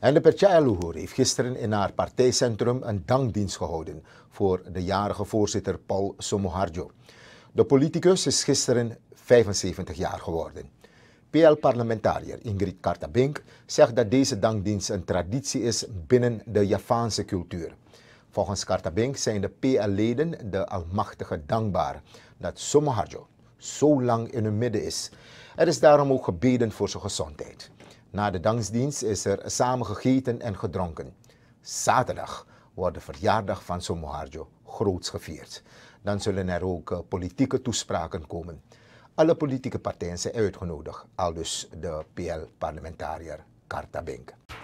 En de Percaya Luhur heeft gisteren in haar partijcentrum een dankdienst gehouden voor de jarige voorzitter Paul Somoharjo. De politicus is gisteren 75 jaar geworden. PL-parlementariër Ingrid Kartabink zegt dat deze dankdienst een traditie is binnen de Javaanse cultuur. Volgens Kartabink zijn de PL-leden de Almachtige dankbaar dat Somoharjo zo lang in hun midden is. Er is daarom ook gebeden voor zijn gezondheid. Na de dankdienst is er samen gegeten en gedronken. Zaterdag wordt de verjaardag van Somoharjo groots gevierd. Dan zullen er ook politieke toespraken komen. Alle politieke partijen zijn uitgenodigd, aldus de PL-parlementariër Kartabink.